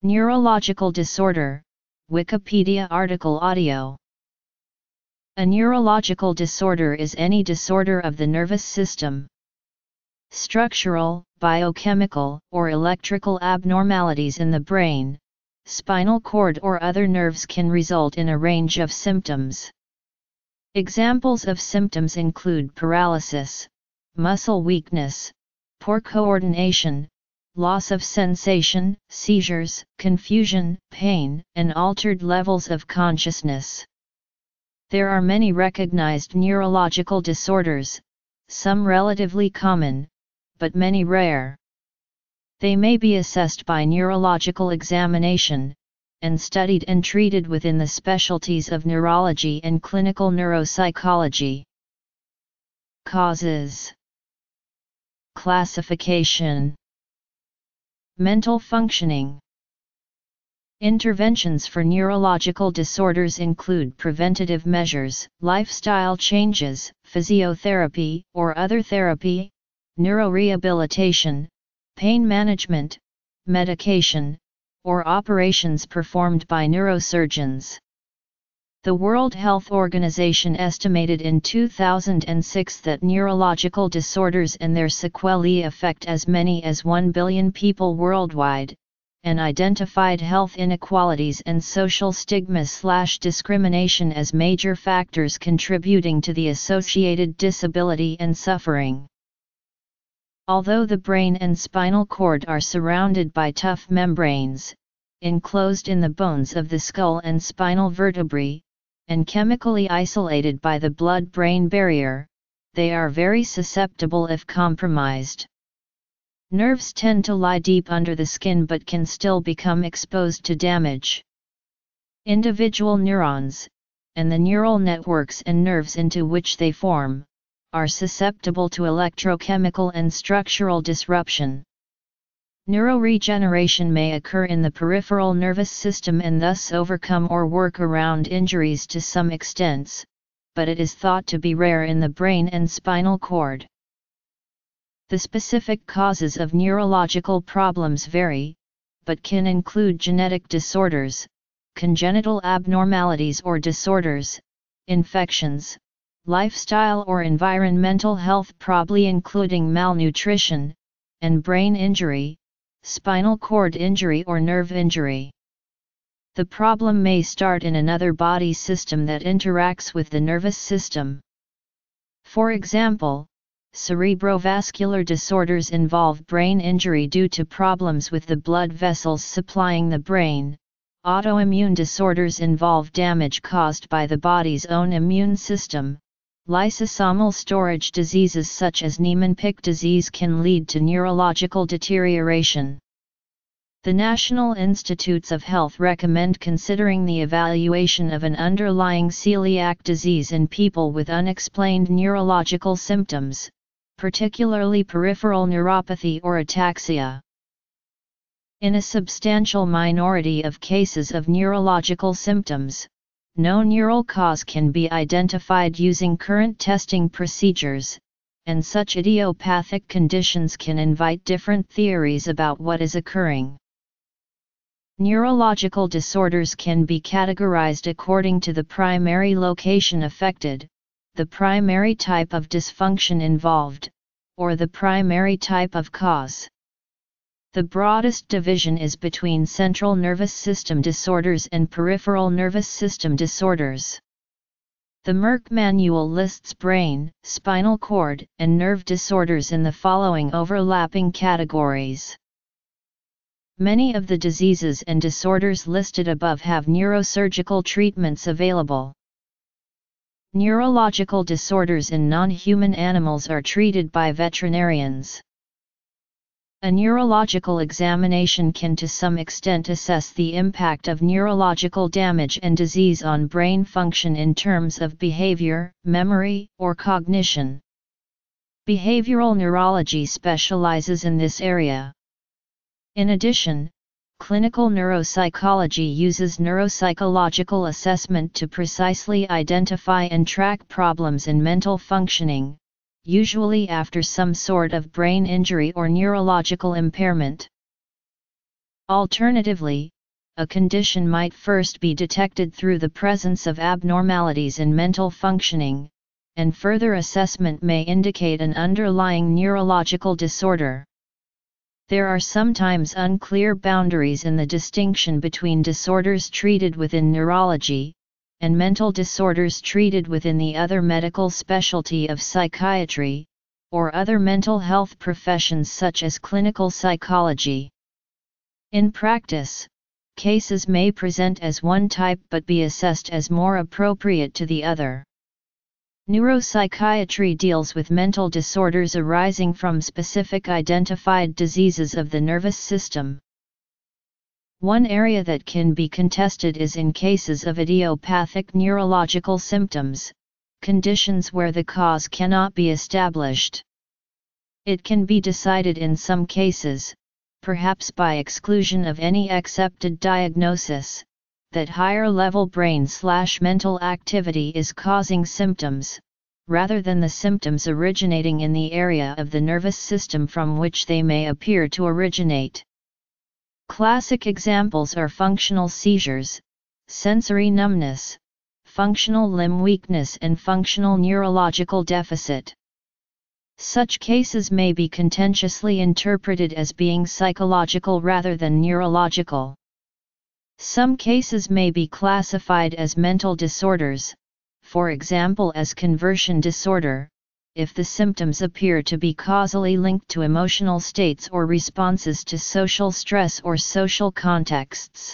Neurological disorder, Wikipedia article audio. A neurological disorder is any disorder of the nervous system. Structural, biochemical, or electrical abnormalities in the brain, spinal cord or other nerves can result in a range of symptoms. Examples of symptoms include paralysis, muscle weakness, poor coordination, loss of sensation, seizures, confusion, pain, and altered levels of consciousness. There are many recognized neurological disorders, some relatively common, but many rare. They may be assessed by neurological examination, and studied and treated within the specialties of neurology and clinical neuropsychology. Causes. Classification. Mental functioning. Interventions for neurological disorders include preventative measures, lifestyle changes, physiotherapy or other therapy, neurorehabilitation, pain management, medication, or operations performed by neurosurgeons. The World Health Organization estimated in 2006 that neurological disorders and their sequelae affect as many as 1 billion people worldwide, and identified health inequalities and social stigma/discrimination as major factors contributing to the associated disability and suffering. Although the brain and spinal cord are surrounded by tough membranes, enclosed in the bones of the skull and spinal vertebrae, and chemically isolated by the blood-brain barrier, they are very susceptible if compromised. Nerves tend to lie deep under the skin but can still become exposed to damage. Individual neurons, and the neural networks and nerves into which they form, are susceptible to electrochemical and structural disruption. Neuroregeneration may occur in the peripheral nervous system and thus overcome or work around injuries to some extent, but it is thought to be rare in the brain and spinal cord. The specific causes of neurological problems vary, but can include genetic disorders, congenital abnormalities or disorders, infections, lifestyle or environmental health probably including malnutrition, and brain injury, spinal cord injury or nerve injury. The problem may start in another body system that interacts with the nervous system. For example, cerebrovascular disorders involve brain injury due to problems with the blood vessels supplying the brain. Autoimmune disorders involve damage caused by the body's own immune system. Lysosomal storage diseases such as Niemann-Pick disease can lead to neurological deterioration. The National Institutes of Health recommend considering the evaluation of an underlying celiac disease in people with unexplained neurological symptoms, particularly peripheral neuropathy or ataxia. In a substantial minority of cases of neurological symptoms, no neural cause can be identified using current testing procedures, and such idiopathic conditions can invite different theories about what is occurring. Neurological disorders can be categorized according to the primary location affected, the primary type of dysfunction involved, or the primary type of cause. The broadest division is between central nervous system disorders and peripheral nervous system disorders. The Merck Manual lists brain, spinal cord, and nerve disorders in the following overlapping categories. Many of the diseases and disorders listed above have neurosurgical treatments available. Neurological disorders in non-human animals are treated by veterinarians. A neurological examination can to some extent assess the impact of neurological damage and disease on brain function in terms of behavior, memory, or cognition. Behavioral neurology specializes in this area. In addition, clinical neuropsychology uses neuropsychological assessment to precisely identify and track problems in mental functioning, usually after some sort of brain injury or neurological impairment. Alternatively, a condition might first be detected through the presence of abnormalities in mental functioning, and further assessment may indicate an underlying neurological disorder. There are sometimes unclear boundaries in the distinction between disorders treated within neurology, and mental disorders treated within the other medical specialty of psychiatry, or other mental health professions such as clinical psychology. In practice, cases may present as one type but be assessed as more appropriate to the other. Neuropsychiatry deals with mental disorders arising from specific identified diseases of the nervous system. One area that can be contested is in cases of idiopathic neurological symptoms, conditions where the cause cannot be established. It can be decided in some cases, perhaps by exclusion of any accepted diagnosis, that higher-level brain/mental activity is causing symptoms, rather than the symptoms originating in the area of the nervous system from which they may appear to originate. Classic examples are functional seizures, sensory numbness, functional limb weakness and functional neurological deficit. Such cases may be contentiously interpreted as being psychological rather than neurological. Some cases may be classified as mental disorders, for example as conversion disorder, if the symptoms appear to be causally linked to emotional states or responses to social stress or social contexts.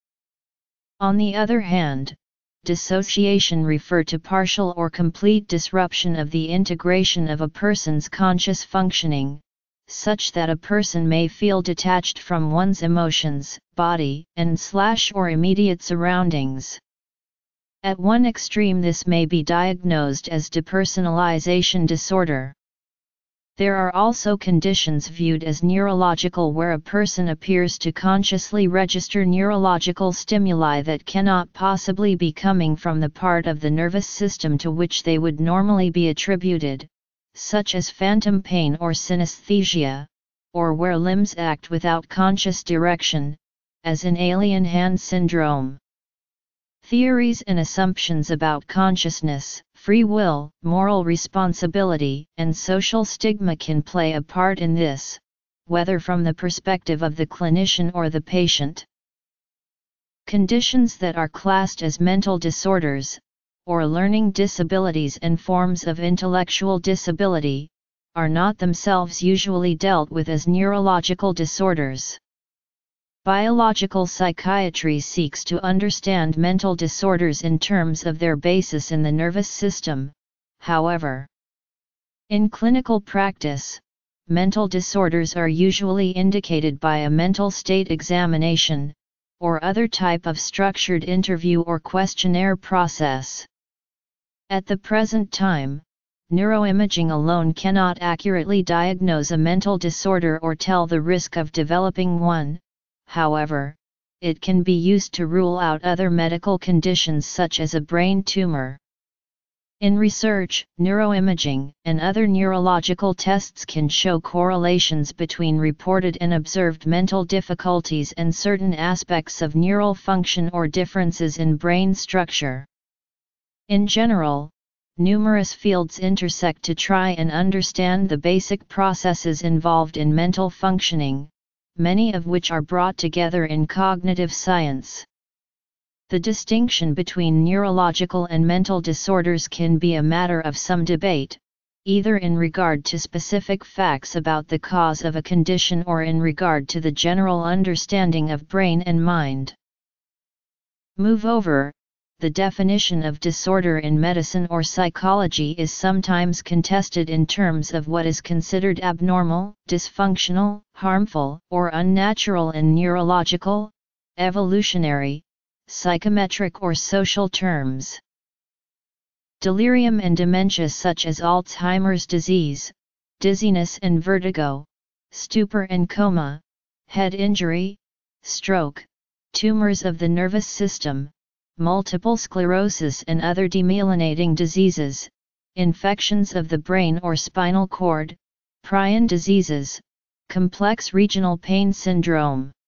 On the other hand, dissociation refers to partial or complete disruption of the integration of a person's conscious functioning, such that a person may feel detached from one's emotions, body, and/or immediate surroundings. At one extreme this may be diagnosed as depersonalization disorder. There are also conditions viewed as neurological where a person appears to consciously register neurological stimuli that cannot possibly be coming from the part of the nervous system to which they would normally be attributed, such as phantom pain or synesthesia, or where limbs act without conscious direction, as in alien hand syndrome. Theories and assumptions about consciousness, free will, moral responsibility, and social stigma can play a part in this, whether from the perspective of the clinician or the patient. Conditions that are classed as mental disorders, or learning disabilities and forms of intellectual disability, are not themselves usually dealt with as neurological disorders. Biological psychiatry seeks to understand mental disorders in terms of their basis in the nervous system, however. In clinical practice, mental disorders are usually indicated by a mental state examination, or other type of structured interview or questionnaire process. At the present time, neuroimaging alone cannot accurately diagnose a mental disorder or tell the risk of developing one. However, it can be used to rule out other medical conditions such as a brain tumor. In research, neuroimaging and other neurological tests can show correlations between reported and observed mental difficulties and certain aspects of neural function or differences in brain structure. In general, numerous fields intersect to try and understand the basic processes involved in mental functioning, many of which are brought together in cognitive science. The distinction between neurological and mental disorders can be a matter of some debate, either in regard to specific facts about the cause of a condition or in regard to the general understanding of brain and mind. Moreover, the definition of disorder in medicine or psychology is sometimes contested in terms of what is considered abnormal, dysfunctional, harmful, or unnatural in neurological, evolutionary, psychometric or social terms. Delirium and dementia such as Alzheimer's disease, dizziness and vertigo, stupor and coma, head injury, stroke, tumors of the nervous system, multiple sclerosis and other demyelinating diseases, infections of the brain or spinal cord, prion diseases, complex regional pain syndrome.